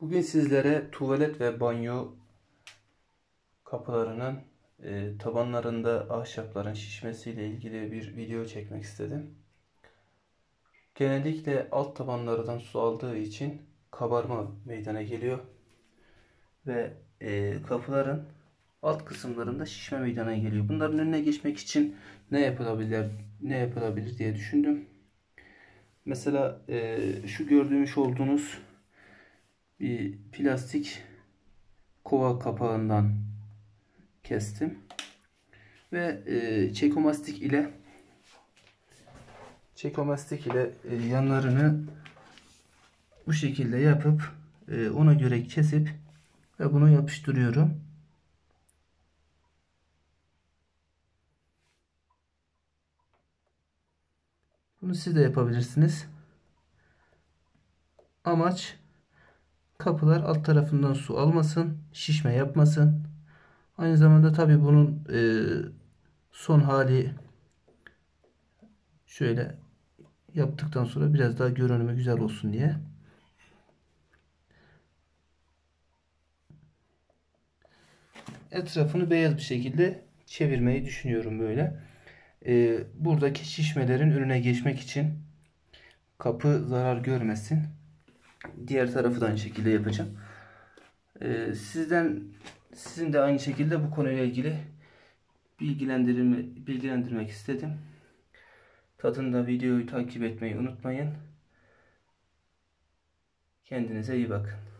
Bugün sizlere tuvalet ve banyo kapılarının tabanlarında ahşapların şişmesiyle ilgili bir video çekmek istedim. Genellikle alt tabanlardan su aldığı için kabarma meydana geliyor ve kapıların alt kısımlarında şişme meydana geliyor. Bunların önüne geçmek için ne yapılabilir diye düşündüm. Mesela şu görmüş olduğunuz bir plastik kova kapağından kestim ve çekomastik ile yanlarını bu şekilde yapıp ona göre kesip ve bunu yapıştırıyorum. Bunu siz de yapabilirsiniz. Amaç kapılar alt tarafından su almasın, şişme yapmasın. Aynı zamanda tabi bunun son hali şöyle yaptıktan sonra biraz daha görünümü güzel olsun diye. Etrafını beyaz bir şekilde çevirmeyi düşünüyorum böyle. Buradaki şişmelerin önüne geçmek için kapı zarar görmesin. Diğer tarafı da aynı şekilde yapacağım. Sizin de aynı şekilde bu konuyla ilgili bilgilendirmek istedim. Tadında videoyu takip etmeyi unutmayın. Kendinize iyi bakın.